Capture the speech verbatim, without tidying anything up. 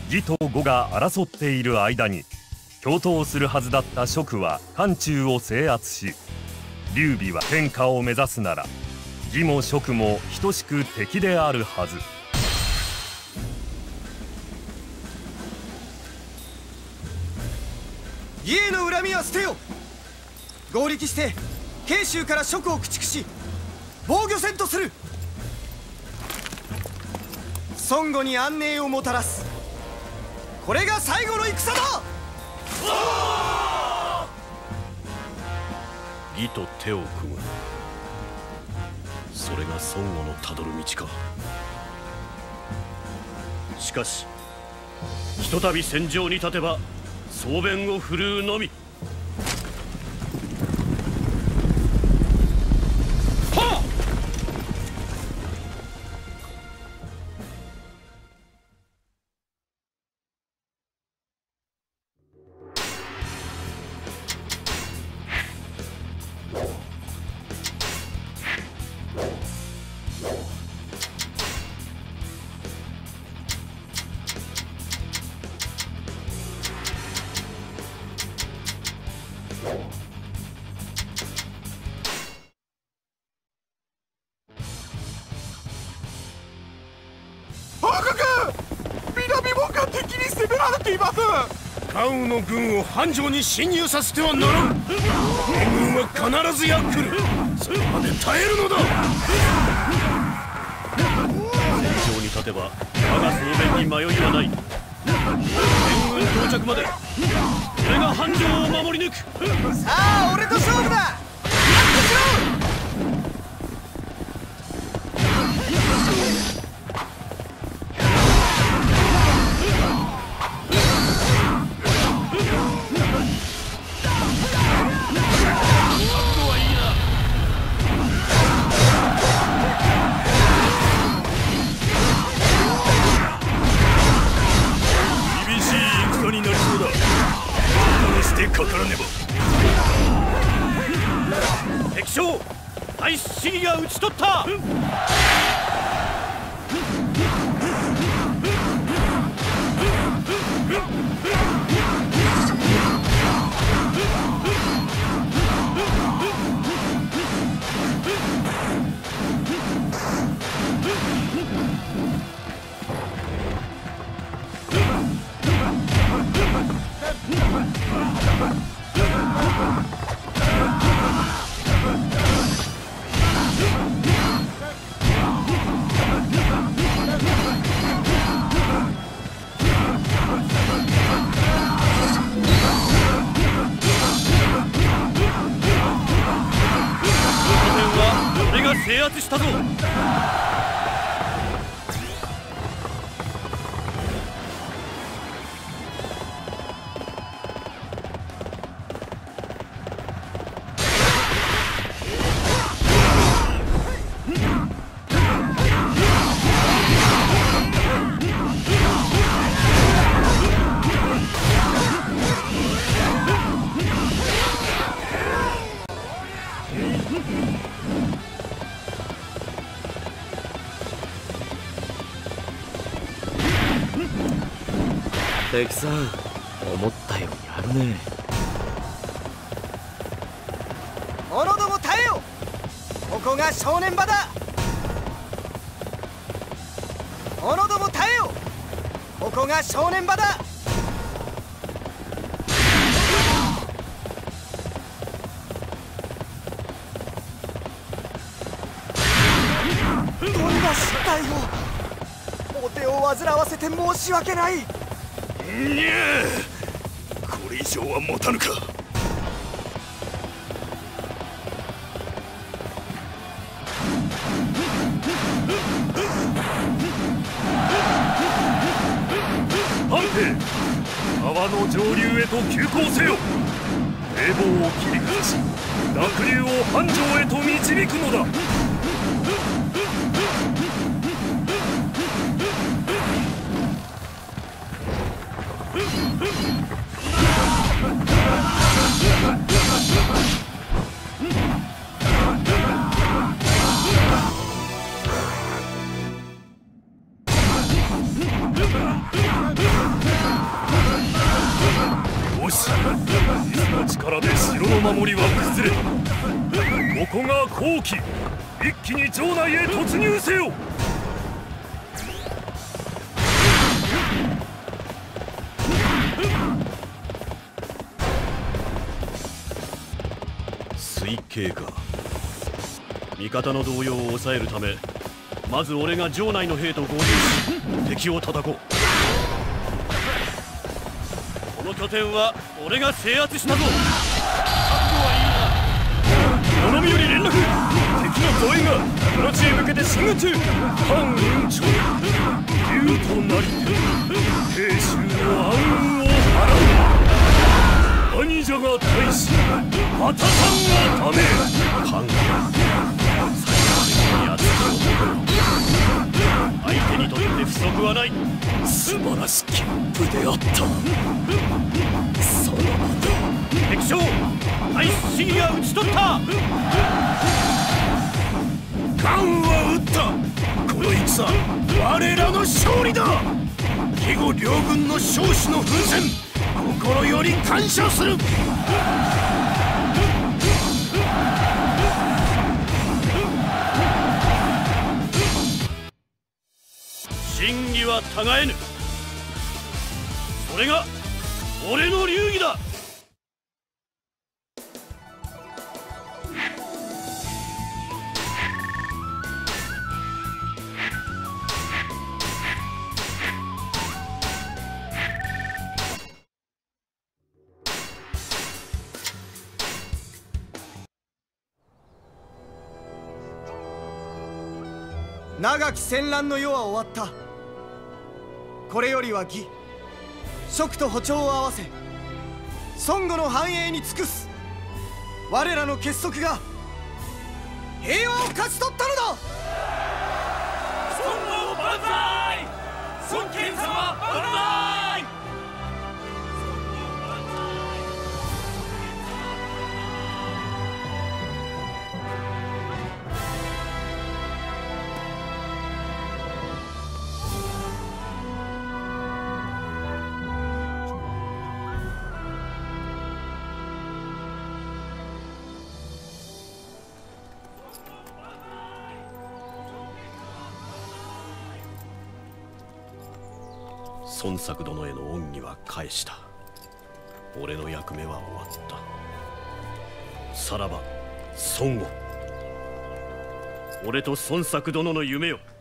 義と呉が争っている間に共闘するはずだった蜀は漢中を制圧し、劉備は天下を目指すなら義も蜀も等しく敵であるはず。 義への恨みは捨てよ。合力して慶州から蜀を駆逐し防御戦とする。孫悟に安寧をもたらす。これが最後の戦だ。 義と手を組む、それが孫悟のたどる道か。しかしひとたび戦場に立てば総弁を振るうのみ。はっ！関羽の軍を繁盛に侵入させてはならん。援軍は必ずや来る。それまで耐えるのだ。戦場に立てば我が総弁に迷いはない。援軍到着まで俺が繁盛を守り抜く。 さあ俺と勝負だ。やってしろ。 かからねば。敵将大志義が討ち取った。制圧したぞ。 敵さん、思ったようにやるね。 者ども耐えよ。ここが正念場だ。者ども耐えよ。ここが正念場だ。とんだ失態を。お手を煩わせて申し訳ない。 にゃあ、これ以上は持たぬか。 半兵、川の上流へと急行せよ。堤防を切り崩し濁流を繁盛へと導くのだ。 よし、水の力で城の守りは崩れ、ここが好機。一気に城内へ突入せよ。 水系か。味方の動揺を抑えるため、まず俺が城内の兵と合流し敵を叩こう。この拠点は俺が制圧したぞ。覚悟はいいな。 物見より連絡。敵の増援がこの地へ向けて進軍中。反雲長竜となりて兵衆の暗雲を払う。兄者が大使、またさんがため勘が最後に厚き男。相手にとって不足はない。 素晴らしき武であった。そのまま敵将大使市議が討ち取った。 関は撃った。この戦我らの勝利だ。義後両軍の将士の奮戦、心より感謝する。 真偽はたがえぬ。それが俺の流儀だ。 長き戦乱の世は終わった。これよりは義蜀と歩調を合わせ孫悟の繁栄に尽くす。我らの結束が平和を勝ち取ったのだ。 孫悟万歳。孫権様万歳。 孫作殿への恩義は返した。俺の役目は終わった。さらば孫悟、俺と孫作殿の夢よ。